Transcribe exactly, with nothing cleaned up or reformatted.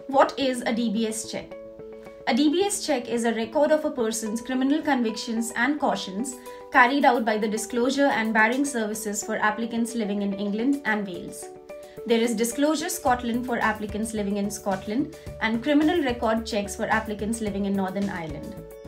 What is a D B S check? A D B S check is a record of a person's criminal convictions and cautions carried out by the Disclosure and Barring Services for applicants living in England and Wales. There is Disclosure Scotland for applicants living in Scotland and criminal record checks for applicants living in Northern Ireland.